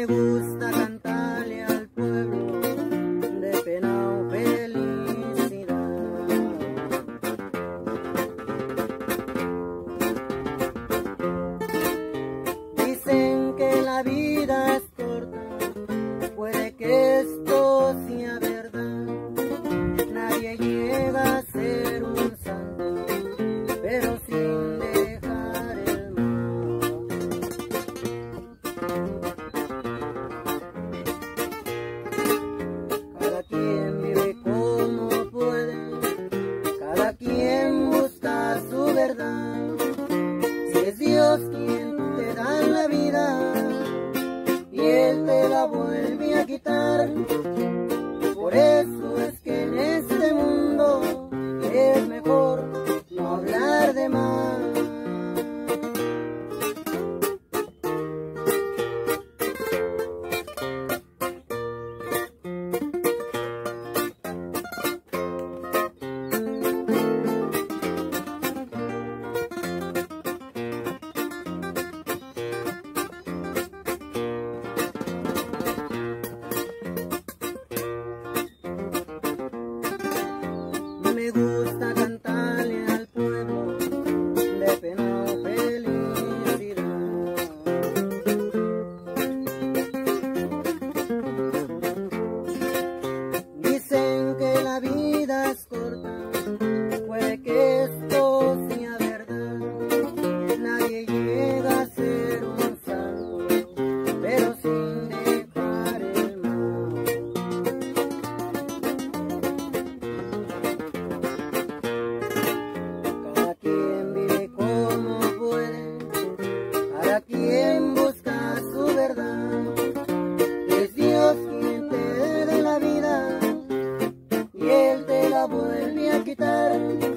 Me gusta cantarle al pueblo de pena o felicidad. Dicen que la vida es corta, puede que esto sea verdad. Nadie llega a ser un santo, pero sin dejar el mal. Cada quien vive como puede, cada quien busca su verdad. Si es Dios quien te da la vida y Él te la vuelve a quitar, por eso es que en este mundo es mejor no hablar de más. Me gusta cantarle al pueblo de pena o felicidad. Dicen que la vida es corta, puede que esto sea verdad. Nadie llega a ser un santo, pero sin dejar el mal. Cada quien vive como puede, cada quien busca su verdad. Es Dios quien te da la vida y Él te la vuelve a quitar.